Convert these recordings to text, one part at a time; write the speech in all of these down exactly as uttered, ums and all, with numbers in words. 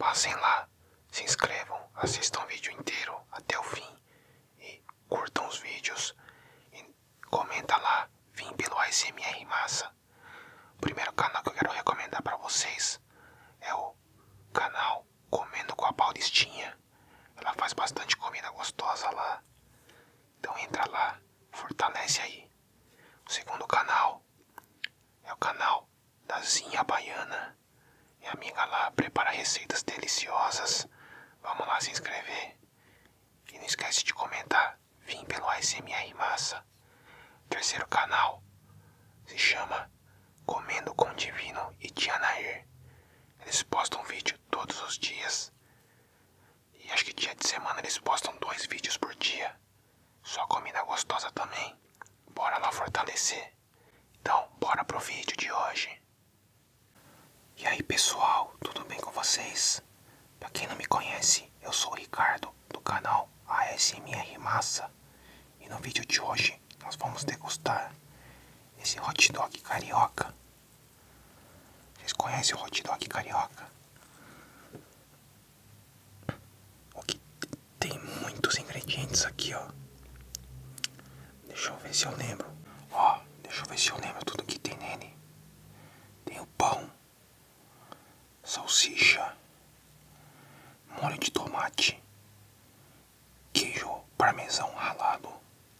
passem lá, se inscrevam, assistam o vídeo inteiro até o fim e curtam os vídeos e comenta lá, vim pelo A S M R Massa. O primeiro canal que eu quero recomendar pra vocês é o canal Comendo com a Paulistinha. Ela faz bastante comida gostosa lá, então entra lá, fortalece aí. O segundo canal é o canal da Zinha Baiana. Minha amiga lá prepara receitas deliciosas. Vamos lá se inscrever. E não esquece de comentar. Vim pelo A S M R Massa. Terceiro canal se chama Comendo com Divino e Tia Nair. Eles postam vídeo todos os dias. E acho que dia de semana eles postam dois vídeos por dia. Só comida gostosa também. Bora lá fortalecer. Então, bora pro vídeo de hoje. E aí pessoal, tudo bem com vocês? Pra quem não me conhece, eu sou o Ricardo, do canal A S M R Massa. E no vídeo de hoje, nós vamos degustar esse hot dog carioca. Vocês conhecem o hot dog carioca? O que tem muitos ingredientes aqui, ó. Deixa eu ver se eu lembro. Ó, deixa eu ver se eu lembro tudo que tem nele. Tem o pão, salsicha, molho de tomate, queijo parmesão ralado,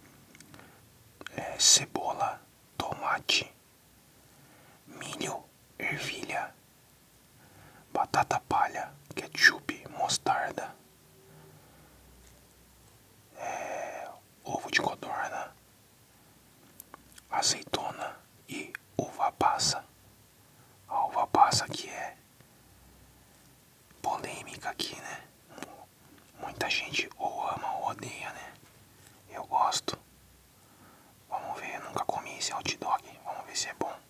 é, cebola, tomate, milho, ervilha, batata palha, ketchup, mostarda, é, ovo de codorna, azeitona e uva passa. A uva passa que é polêmica aqui, né? Muita gente ou ama ou odeia, né? Eu gosto. Vamos ver, eu nunca comi esse hot dog. Vamos ver se é bom.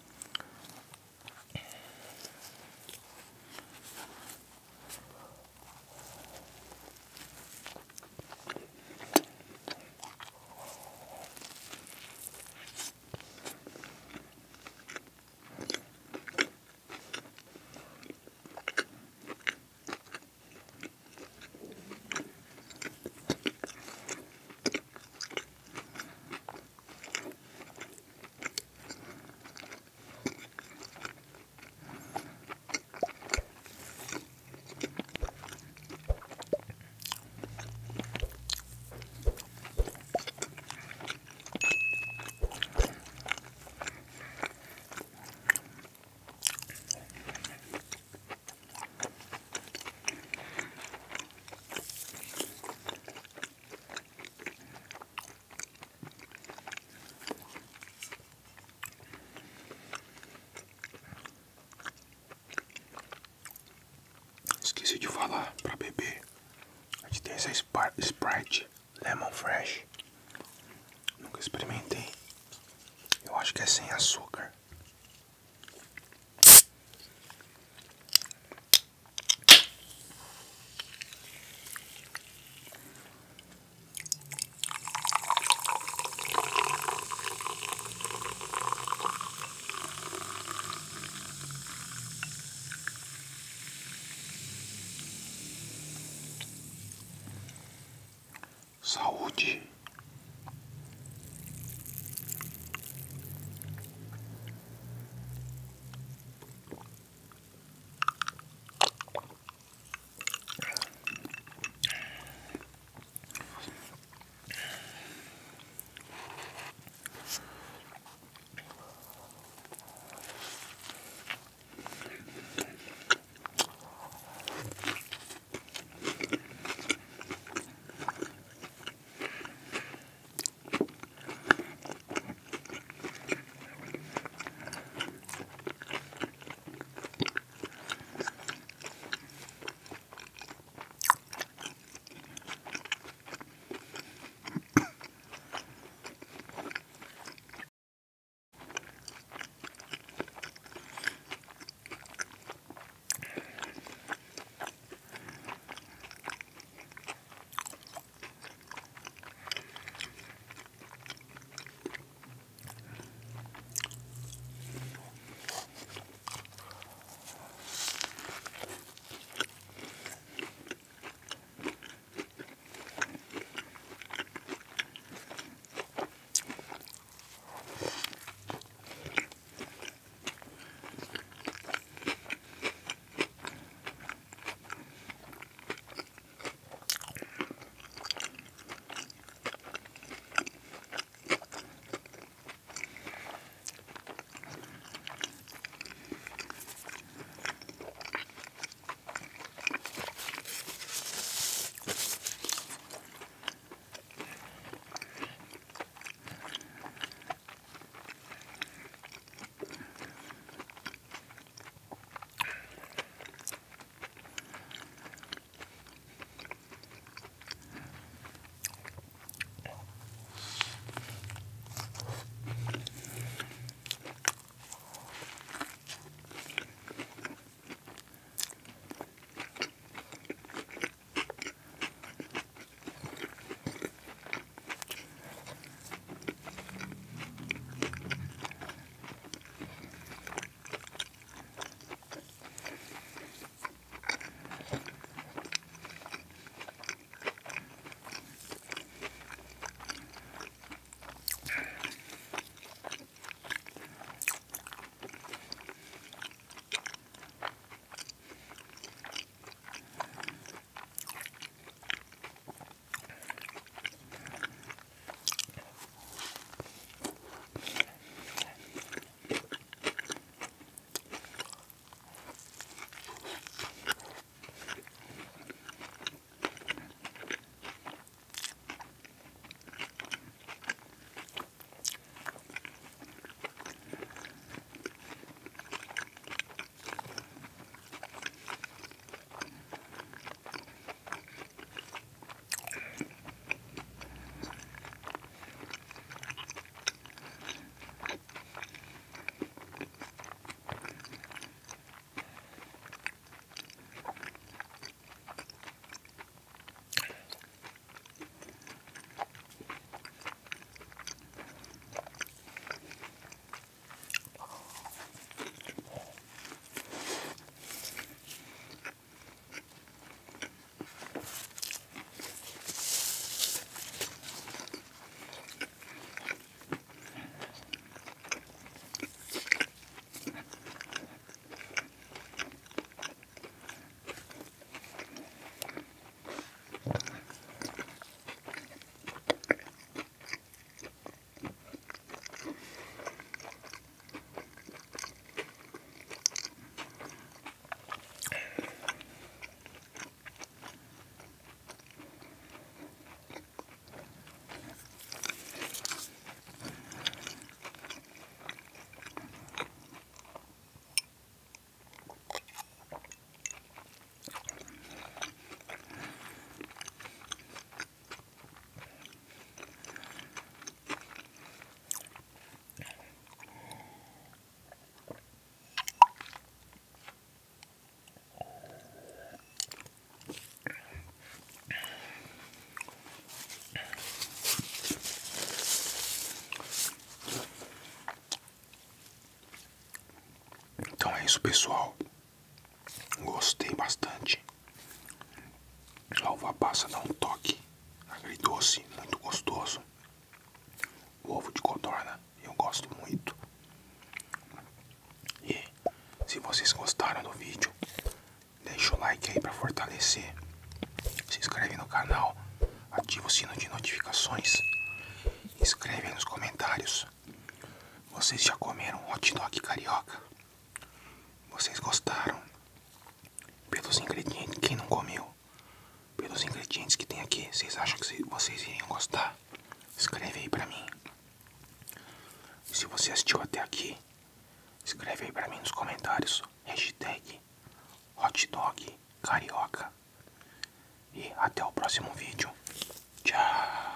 Esqueci de falar pra beber. A gente tem essa Sprite Lemon Fresh. Nunca experimentei. Eu acho que é sem açúcar. Saúde. isso, pessoal. Gostei bastante. A uva passa dá um toque agridoce, muito gostoso. O ovo de codorna eu gosto muito. E se vocês gostaram do vídeo, deixa o like aí pra fortalecer. Se inscreve no canal, ativa o sino de notificações. Escreve aí nos comentários. Vocês já comeram hot dog carioca? Vocês gostaram? Pelos ingredientes, quem não comeu? Pelos ingredientes que tem aqui, vocês acham que vocês iriam gostar? Escreve aí pra mim. E se você assistiu até aqui, escreve aí pra mim nos comentários. Hashtag hot dog carioca. E até o próximo vídeo. Tchau.